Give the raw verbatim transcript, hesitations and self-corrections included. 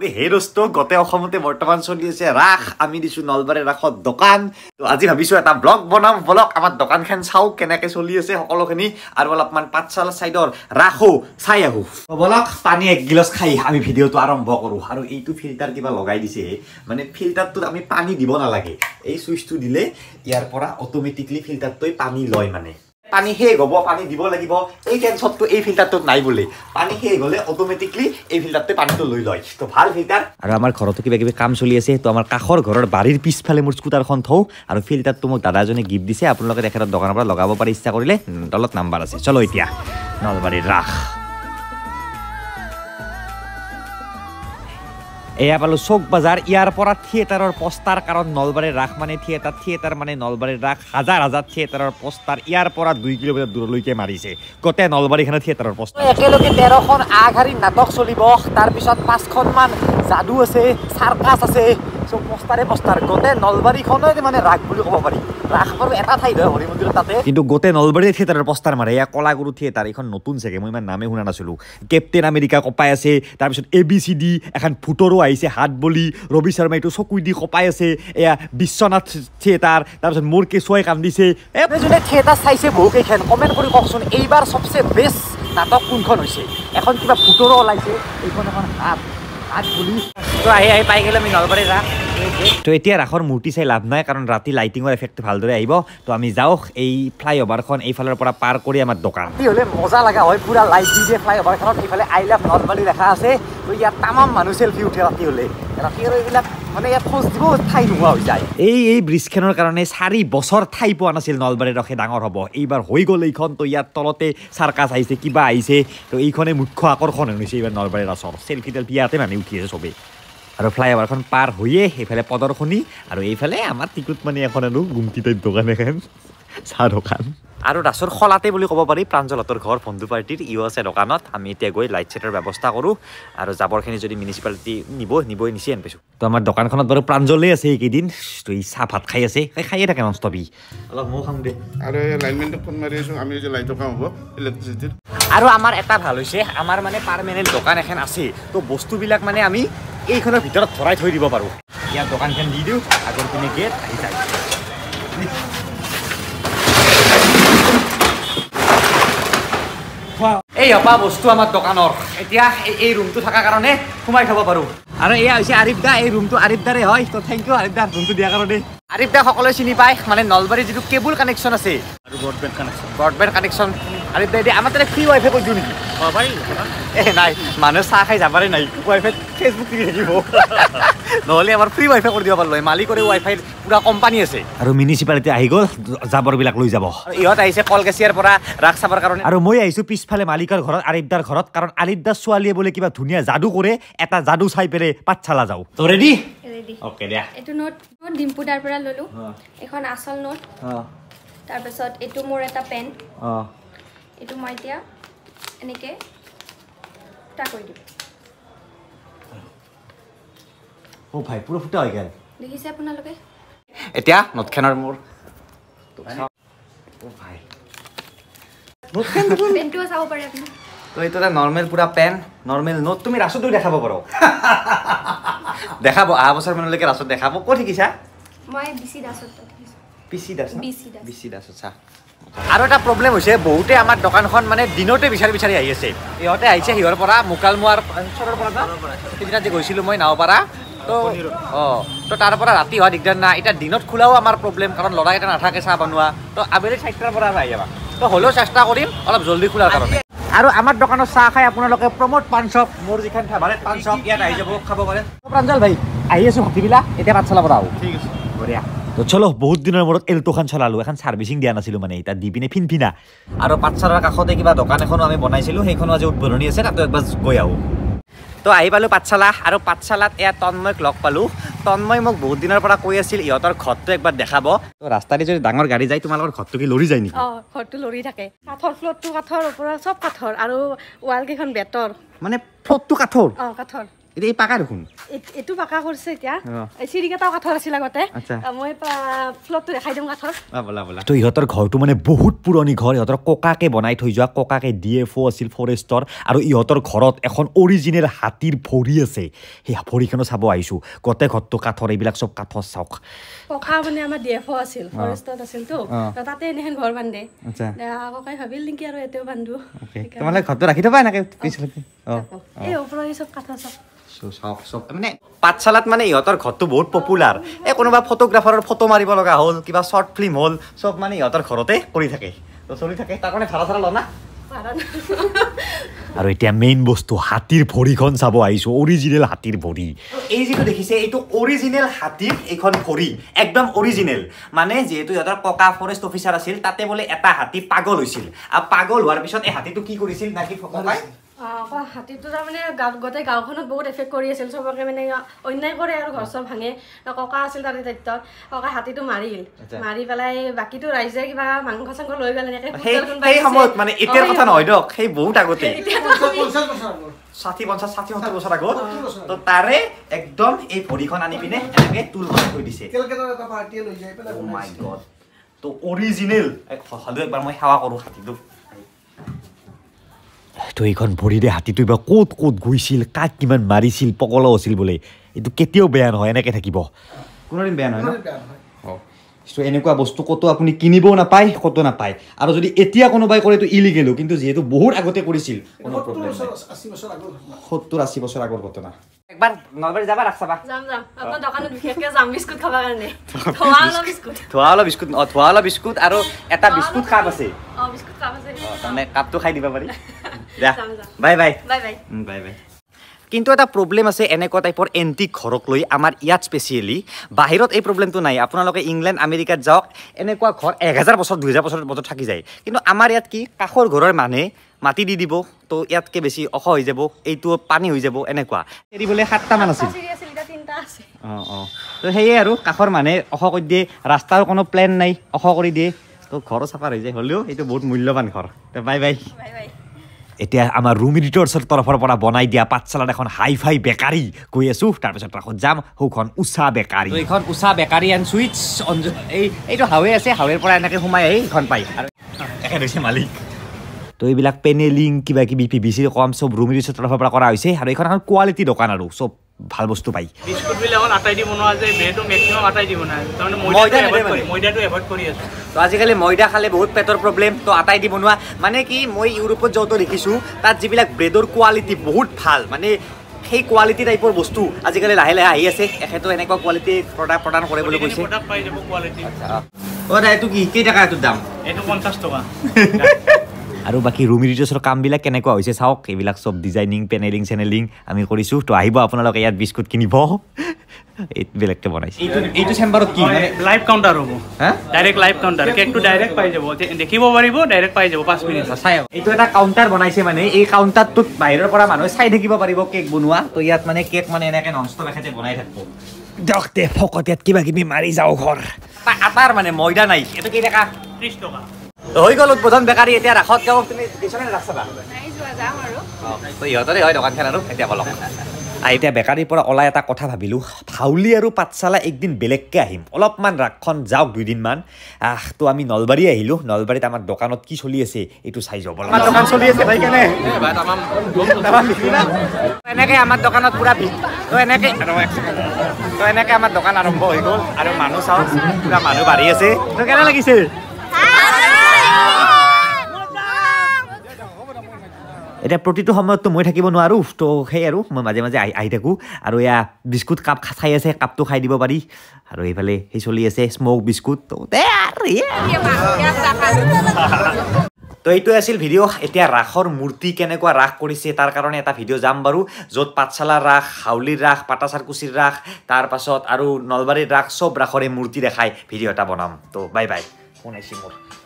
সেই দোস্তো গোটেই অসমতে বৰ্তমান চলি আছে ৰাস আমি দিছো নলবাৰী ৰাসত দোকান তো আজি ভাবিছো এটা ব্লগ বনাম ব্লগ আমাৰ দোকানখন চাও কেনেকৈ চলি আছে সকলোখিনি আৰু অলপমান পাঠশালা সাইডৰ ৰাখো চাই আহো বলক পানী এক গিলাস খাই আমি ভিডিওটো আৰম্ভ কৰো আৰু এইটো ফিল্টাৰ কিবা লগাই দিছে মানে ফিল্টাৰটোত আমি পানী দিব নালাগে এই সুইচটো দিলে ইয়াৰ পৰা অটোমেটিকলি ফিল্টাৰটোই পানী লয় মানে পানী হে গব পানী দিব লাগিব এই টেনশনটো এই ফিল্টাৰটোত নাই বলে পানী হে গলে অটোমেটিকলি এই ফিল্টাৰতে পানীটো লৈ লয় তো ভাল ফিল্টাৰ আৰু আমাৰ ঘৰতো কিবা কিবি কাম চলি আছে তো আমাৰ কাখৰ ঘৰৰ বাৰীৰ পিছফালে মোৰ স্কুটাৰখন থৌ আৰু ফিল্টাৰটো মোক দাদাজনে গিফট দিছে আপোনালোকে তেখেতৰ দোকানৰ পৰা লগাব পাৰে ইচ্ছা কৰিলে তলত নাম্বাৰ আছে চলো এতিয়া নলবাৰীৰ ৰাস এয়া পালো চৌক বাজাৰ ইয়াৰ পৰা থিয়েটাৰৰ পোষ্টাৰ কাৰণ নলবাৰীৰ ৰাস মানে থিয়েটাৰ থিয়েটাৰ মানে নলবাৰীৰ ৰাস হাজাৰ হাজাৰ থিয়েটাৰৰ পোষ্টাৰ ইয়াৰ পৰা দুই কিলোমিটাৰ দূৰলৈকে মাৰিছে গোটেই নলবাৰীখনে থিয়েটাৰৰ পোষ্টাৰ একেলগে তেৰখন আগশাৰীৰ নাটক চলিব তাৰপিছত পাঁচখনমান যাদু আছে চাৰ্কাছ আছে চব পোষ্টাৰে পোষ্টাৰ গোটেই নলবাৰীখনে মানে ৰাস বুলি ক'ব পাৰি ৰাস বাৰু এটা ঠাইত হয় হৰি মন্দিৰৰ তাতে কিন্তু গোটেই নলবাৰীৰ থিয়েটাৰৰ পোষ্টাৰ মাৰে এয়া কলাগুৰু থিয়েটাৰ এইখন নতুন চাগে মই ইমান নামে শুনা নাছিলোঁ কেপ্টেইন আমেৰিকা কপাই আছে তাৰপিছত এ বি চি ডি এখন ফুটৰো আহিছে হাত বলি ৰবি শৰ্মা এইটো চকুই দি কপাই আছে এয়া বিশ্বনাথ থিয়েটাৰ তাৰপিছত মোৰ কেঁচুৱাই কান্দিছে যোনে থিয়েটাৰ চাইছে বহুকেইখন কমেণ্ট কৰি কওকচোন এইবাৰ চবচে বেষ্ট নাটক কোনখন হৈছে এখন কিবা ফুটৰো ওলাইছে এইখন এখন হাত হাত বলি তো আহি আহি পাই গ'লে আমি নলবাৰীৰ ৰাস তো এতিয়া ৰাসৰ মূৰ্তি চাই লাভ নাই কাৰণ ৰাতি লাইটিঙৰ এফেক্টটো ভালদৰে আহিব তো আমি যাওঁ এই ফ্লাইঅভাৰখন এইফালৰ পৰা পাৰ কৰি আমাৰ দোকান কি হ'লে মজা লগা হয় পুৰা লাইট দি দিয়ে ফ্লাইঅভাৰখনত এইফালে আই লাভ নলবাৰী দেখা আছে তো ইয়াত তামাম মানুহ চেলফি উঠে ৰাতি হ'লে ৰাতি আৰু এইবিলাক মানে ইয়াত খোজ দিব ঠাই নোহোৱা হৈ যায় এই এই ব্ৰিজখনৰ কাৰণে চাৰি বছৰ ঠাই পোৱা নাছিল নলবাৰীৰ ৰসে ডাঙৰ হ'ব এইবাৰ হৈ গ'ল এইখন তো ইয়াত তলতে চাৰ্কাছ আহিছে কিবা আহিছে তো এইখনে মুখ্য আকৰ্ষণ হৈছে এইবাৰ নলবাৰীৰ ৰাসৰ চেলফি টেলফি ইয়াতে মানুহ উঠি আছে চবেই আৰু ফ্লাইঅভাৰখন পাৰ হৈয়ে সেইফালে প্ৰদৰ্শনী আৰু এইফালে আমাৰ টিকুট মানে এখন আৰু গুমটি টাইপ দোকান এখন চাহ দোকান আৰু ৰাসৰ খলাতে বুলি ক'ব পাৰি প্ৰাঞ্জলহঁতৰ ঘৰ বন্ধু পাৰ্টিৰ ইও আছে দোকানত আমি এতিয়া গৈ লাইট ছেটৰ ব্যৱস্থা কৰোঁ আৰু জাবৰখিনি যদি মিউনিচিপালিটি নিব নিবই নিচি আনি পাইছোঁ তো আমাৰ দোকানখনত বাৰু প্ৰাঞ্জলেই আছে এইকেইদিন তো এই চাহ ভাত খাই আছে খায়ে থাকে নষ্টবি অলপ ময়ো খাম দে আৰু লাইনমেণ্টক ফোন মাৰি আছোঁ আমি যে লাইটৰ কাম হ'ব ইলেক্ট্ৰিচিটিৰ আৰু আমাৰ এটা ভাল হৈছে আমাৰ মানে পাৰ্মানেণ্ট দোকান এখন আছে তো বস্তুবিলাক মানে আমি এইখনৰ ভিতৰত ভৰাই থৈ দিব পাৰোঁ ইয়াৰ দোকানখন দি দিওঁ আগৰ পিনে গেট আহি যায় এই হপা বস্তু আমাৰ দোকানৰ এতিয়া এই ৰুমটো থকাৰ কাৰণে সোমাই থ'ব পাৰোঁ আৰু এয়া হৈছে আৰিফ দা এই ৰুমটো আৰিফ দাৰে হয় তো থেংক ইউ আৰিফ দা ৰুমটো দিয়াৰ কাৰণে আৰিফ দা সকলোৱে চিনি পায় মানে নলবাৰীৰ যিটো কেবুল কানেকশ্যন আছে আৰু broadband connection broadband connection Arif দা এতিয়া আমাৰ তাতে ফ্ৰী ৱাইফাই কৰি দিওঁ নেকি অঁ পাৰি এই নাই মানুহে চাহ খাই যাবাৰে নাই ৱাইফাই ফেচবুক টিভি থাকিব নহ'লে আমাৰ ফ্ৰী ৱাইফাই কৰি দিব পাৰিলোঁ মালিকৰে ৱাইফাই পুৰা কোম্পানী আছে আৰু মিউনিচিপালিটি আহি গ'ল জাবৰবিলাক লৈ যাব ইহঁত আহিছে কলকেচিয়াৰ পৰা ৰাস চাবৰ কাৰণে আৰু মই আহিছোঁ পিছফালে মালিকৰ ঘৰত আৰিফ দাৰ ঘৰত কাৰণ আৰিফ দাৰ ছোৱালীয়ে বোলে কিবা ধুনীয়া যাদু কৰে এটা যাদু চাই পেলাই পাঠশালা যাওঁ তো ৰেডি ওকে দিয়া এইটো নোট নোট ডিম্পু দাৰ পৰা ল'লোঁ এখন আচল নোট তাৰপিছত এইটো মোৰ এটা পেন অঁ এইটো মই এতিয়া এনেকৈ ফুটা কৰি দিম অ' ভাই পুৰা ফুটা হৈ গ'ল দেখিছে আপোনালোকে এতিয়া নোটখনৰ মোৰ অ' ভাই নোটখন পেনটোও চাব পাৰে আপুনি তো এইটো এটা নৰ্মেল পুৰা পেন নৰ্মেল নোট তুমি ৰাসতো দেখাব পাৰো দেখাব অহা বছৰ মানলৈকে ৰাসত দেখাব ক'ত শিকিছা মই বিচি দাসত বিচি দাস বিচি দাস আচ্ছা আৰু এটা প্ৰব্লেম হৈছে বহুতে আমাৰ দোকানখন মানে দিনতে বিচাৰি বিচাৰি আহি আছে ইহঁতে আহিছে সিহঁৰ পৰা মুকালমুৱাৰ অঞ্চলৰ পৰা সেইদিনা যে গৈছিলোঁ মই নাওপাৰা তো অঁ তো তাৰ পৰা ৰাতি হোৱা দিগদাৰ নাই এতিয়া দিনত খোলাও আমাৰ প্ৰব্লেম কাৰণ ল'ৰাকেইটা নাথাকে চাহ বনোৱা তো আবেলি চাৰিটাৰ পৰা আহি যাবা তো হ'লেও চেষ্টা কৰিম অলপ জল্দি খোলাৰ কাৰণে আৰু আমাৰ দোকানত চাহ খাই আপোনালোকে প্ৰমোদ পান শ্বপ মোৰ যিখন ফেভাৰেট পান শ্বপ ইয়াত আহি যাব খাব পাৰে প্ৰাঞ্জল ভাই আহি আছোঁ ভাটিবিলা এতিয়া পাঠশালা পৰা আহোঁ ঠিক আছে বঢ়িয়া তো চলো বহুত দিনৰ মূৰত এল্টোখন চলালোঁ এখন ছাৰ্ভিচিং দিয়া নাছিলোঁ মানে এতিয়া দি পিনে ফিনফিনা আৰু পাঠশালাৰ কাষতে কিবা দোকান এখনো আমি বনাইছিলোঁ সেইখনো আজি উদ্বোধনী আছে তাতো একবাৰ গৈ আহোঁ তো আহি পালোঁ পাঠশালা আৰু পাঠশালাত এয়া তন্ময়ক লগ পালোঁ তন্ময় মোক বহুত দিনৰ পৰা কৈ আছিল ইহঁতৰ ঘৰটো একবাৰ দেখাব তো ৰাস্তাতে যদি ডাঙৰ গাড়ী যায় তোমালোকৰ ঘৰটো কি লৰি যায় নেকি অঁ ঘৰটো লৰি থাকে কাঠৰ ফ্ল'ৰটো কাঠৰ ওপৰত চব কাঠৰ আৰু ৱাল কেইখন বেতৰ মানে ফ্ল'ৰটো কাঠৰ অঁ কাঠৰ এটা এই পাকা দেখোন এটু পাকা করছে এতিয়া এই চিৰিকেটাও কাঠৰ আছিল আগতে আচ্ছা মই ফ্লটটো দেখাই দিম কাঠৰ বলা বলা তো ইহঁতৰ ঘৰটো মানে বহুত পুৰণি ঘৰ ইহঁতৰ ককাকে বনাই থৈ যোৱা ককাকে ডি এফ অ' আছিল ফৰেষ্টৰ আৰু ইহঁতৰ ঘৰত এখন অৰিজিনেল হাতীৰ ভৰি আছে সেই ভৰিখনো চাব আহিছোঁ গোটেই ঘৰটো কাঠৰ এইবিলাক চব কাঠৰ চাওক ককা মানে আমাৰ ডি এফ অ' আছিল ফৰেষ্টত আছিল তো তাতে এনেহেন ঘৰ বান্ধে ককাই ভাবিল নেকি আৰু এতেও বান্ধো তোমালোকে ঘৰটো ৰাখি থবা এনেকে পিছলৈকে এই ওপৰৰ চব কাঠৰ চাওক মানে পাঠশালাত মানে ইহঁতৰ ঘৰটো বহুত পপুলাৰ এই কোনোবা ফটোগ্ৰাফাৰৰ ফটো মাৰিব লগা হ'ল কিবা শ্বৰ্ট ফিল্ম হ'ল চব মানে ইহঁতৰ ঘৰতে কৰি থাকে তো চলি থাকে তাৰ কাৰণে ভাড়া চাড়া লওঁ না আৰু এতিয়া মেইন বস্তু হাতীৰ ভৰিখন চাব আহিছোঁ অৰিজিনেল হাতীৰ ভৰি এই যিটো দেখিছে এইটো অৰিজিনেল হাতীৰ এইখন ভৰি একদম অৰিজিনেল মানে যিহেতু ইহঁতৰ ককা ফৰেষ্ট অফিচাৰ আছিল তাতে বোলে এটা হাতী পাগল হৈছিল আৰু পাগল হোৱাৰ পিছত এই হাতীটো কি কৰিছিল নাকি ককাই হাতীটো তাৰমানে গোটেই গাঁওখনত বহুত এফেক্ট কৰি আছিল চবকে মানে অন্যায় কৰে আৰু ঘৰ চব ভাঙে ককা আছিল তাতে দায়িত্বত ককাই হাতীটো মাৰিল মাৰি পেলাই বাকীটো ৰাইজে কিবা মাংস চাংস লৈ গ'ল এনেকৈ সেই সময়ত মানে এতিয়াৰ কথা নহয় দিয়ক সেই বহুত আগতে ষাঠি পঞ্চাছ ষাঠি সত্তৰ বছৰ আগত তো তাৰে একদম এই ভৰিখন আনি পিনে এনেকৈ তুল বনাই থৈ দিছে তো অৰিজিনেল হ'লেও একবাৰ মই সেৱা কৰোঁ হাতীটোক তো এইখন ভৰিৰে হাতীটো এইবাৰ ক'ত ক'ত গৈছিল কাক কিমান মাৰিছিল পগলাও আছিল বোলে এইটো কেতিয়াও বেয়া নহয় এনেকৈ থাকিব কোনোদিন বেয়া নহয় চ' এনেকুৱা বস্তু ক'তো আপুনি কিনিবও নাপায় ক'তো নাপায় আৰু যদি এতিয়া কোনোবাই কৰে এইটো ইলিগেলো কিন্তু যিহেতু বহুত আগতে কৰিছিল কোনো প্ৰব্লেম নাই সত্তৰ আশী বছৰ আগৰ ঘটনা একবাৰ নলবাৰী যাবা ৰাখ চাবা যাম যাম আপোনাৰ দোকানত বিশেষকৈ যাম বিস্কুট খাব কাৰণে থোৱা অলপ বিস্কুট থোৱা অলপ বিস্কুট অঁ থোৱা অলপ বিস্কুট আৰু এটা বিস্কুট কাপ আছে অঁ বিস্কুট কাপ আছে তাৰমানে কাপটো খাই দিব পাৰি দিয়া bye bye bye bye bye bye কিন্তু এটা প্ৰব্লেম আছে এনেকুৱা টাইপৰ এণ্টিক ঘৰক লৈ আমাৰ ইয়াত স্পেচিয়েলি বাহিৰত এই প্ৰব্লেমটো নাই আপোনালোকে ইংলেণ্ড আমেৰিকাত যাওক এনেকুৱা ঘৰ এক হাজাৰ বছৰ দুহেজাৰ বছৰৰ বছৰ থাকি যায় কিন্তু আমাৰ ইয়াত কি কাষৰ ঘৰৰ মানুহে মাটি দি দিব তো ইয়াতকৈ বেছি ওখ হৈ যাব এইটো পানী হৈ যাব এনেকুৱা এৰিবলৈ সাতটামান আছিল অঁ অঁ তো সেয়ে আৰু কাষৰ মানুহে ওখ কৰি দিয়ে ৰাস্তাৰ কোনো প্লেন নাই ওখ কৰি দিয়ে তো ঘৰো চাফা হৈ যায় হ'লেও এইটো বহুত মূল্যৱান ঘৰ বাই বাই এতিয়া আমাৰ ৰুম এডিটৰ্ছৰ তৰফৰ পৰা বনাই দিয়া পাঠশালাত এখন হাই ফাই বেকাৰী গৈ আছোঁ তাৰপিছত ৰাখোঁ যাম সৌখন উষা বেকাৰী এইখন উষা বেকাৰী এণ্ড চুইটছ এই এইটো হাৱে আছে হাৱেৰ পৰা এনেকৈ সোমাই আহি এইখন পায় আৰু এখেত হৈছে মালিক তো এইবিলাক পেনেলিং কিবা কিবি পি ভি চিৰ কম চব ৰুম এডিটৰ্ছৰ তৰফৰ পৰা কৰা হৈছে আৰু এইখন এখন কোৱালিটি দোকান আৰু চব ভাল বস্তু পাই বিস্কুটবিলাক আটাই দি বনোৱা যায় ব্ৰেডটো মেক্সিমাম আটাই দি বনায় তাৰমানে ময়দা ময়দাটো এভইড কৰি আছোঁ তো আজিকালি ময়দা খালে বহুত পেটৰ প্ৰব্লেম তো আটাই দি বনোৱা মানে কি মই ইউৰোপত যাওঁতে দেখিছোঁ তাত যিবিলাক ব্ৰেডৰ কোৱালিটি বহুত ভাল মানে সেই কোৱালিটি টাইপৰ বস্তু আজিকালি লাহে লাহে আহি আছে এখেতো এনেকুৱা কোৱালিটি প্ৰডাক্ট প্ৰদান কৰে বুলি কৈছে প্ৰডাক্ট পাই যাব কোৱালিটি অঁ এইটো কি কেইটকা এইটোৰ দাম এইটো পঞ্চাছ টকা আৰু বাকী ৰুম এডিটৰ্ছৰ কামবিলাক কেনেকুৱা হৈছে চাওক এইবিলাক চব ডিজাইনিং পেনেলিং চেনেলিং আমি কৰিছোঁ তো আহিব আপোনালোকে ইয়াত বিস্কুট কিনিব বেলেগকৈ বনাইছে এইটো চেম্বাৰত কি মানে লাইভ কাউণ্টাৰ হ'ব হা ডাইৰেক্ট লাইভ কাউণ্টাৰ কেকটো ডাইৰেক্ট পাই যাব দেখিব পাৰিব ডাইৰেক্ট পাই যাব পাঁচ মিনিট চাই এইটো এটা কাউণ্টাৰ বনাইছে মানে এই কাউণ্টাৰটোত বাহিৰৰ পৰা মানুহে চাই থাকিব পাৰিব কেক বনোৱা তো ইয়াত মানে কেক মানে এনেকৈ নন ষ্টপ এখেতে বনাই থাকিব দিয়ক দে ফকত ইয়াত কিবা কিবি মাৰি যাওঁ ঘৰ আটাৰ মানে ময়দা নাই এইটো কেইটকা ত্ৰিছ টকা হৈ গ'ল উদ্বোধন বেকাৰী এতিয়া ৰাখত গাঁৱত তুমি কিছুমানে ৰাখছাবা তো ইহঁতৰে হয় দোকানখন আৰু এতিয়া বলক এতিয়া বেকাৰীৰ পৰা ওলাই এটা কথা ভাবিলোঁ হাউলি আৰু পাঠশালা একদিন বেলেগকৈ আহিম অলপমান ৰাসখন যাওক দুদিনমান আহ তো আমি নলবাৰী আহিলোঁ নলবাৰীত আমাৰ দোকানত কি চলি আছে এইটো চাই যাব আমাৰ দোকান চলি আছে ভাই কেনে এনেকৈ আমাৰ দোকানত পূৰা তো এনেকৈ তো এনেকৈ আমাৰ দোকান আৰম্ভ হৈ গ'ল আৰু মানুহ চাওক পূৰা মানুহ বাঢ়ি আছে তো কেনে লাগিছে এতিয়া প্ৰতিটো সময়ততো মই থাকিব নোৱাৰোঁ তো সেই আৰু মই মাজে মাজে আহি আহি থাকোঁ আৰু এয়া বিস্কুট কাপ খাই আছে কাপটো খাই দিব পাৰি আৰু এইফালে সেই চলি আছে স্ম'ক বিস্কুট তো তো এইটোৱে আছিল ভিডিঅ' এতিয়া ৰাসৰ মূৰ্তি কেনেকুৱা ৰাস কৰিছে তাৰ কাৰণে এটা ভিডিঅ' যাম বাৰু য'ত পাঠশালাৰ ৰাস হাউলিৰ ৰাস পাটাচাৰকুচিৰ ৰাস তাৰপাছত আৰু নলবাৰীৰ ৰাস চব ৰাসৰে মূৰ্তি দেখাই ভিডিঅ' এটা বনাম তো বাই বাই শুনাইছি মোৰ